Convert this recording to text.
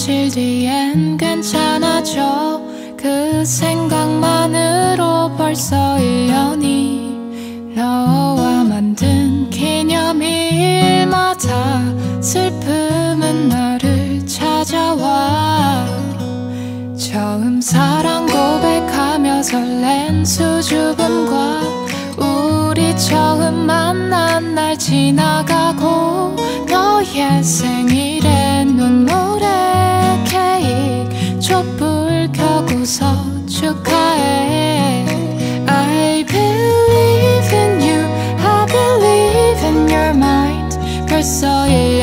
며칠 뒤엔 괜찮아져. 그 생각만으로 벌써 1년이 너와 만든 기념일마다 슬픔은 나를 찾아와. 처음 사랑 고백하며 설렌 수줍음과 우리 처음 만난 날 지나가고 너의 생일에 눈물에 케이크 촛불 켜고서 축하해. I believe in you, I believe in your mind. 벌써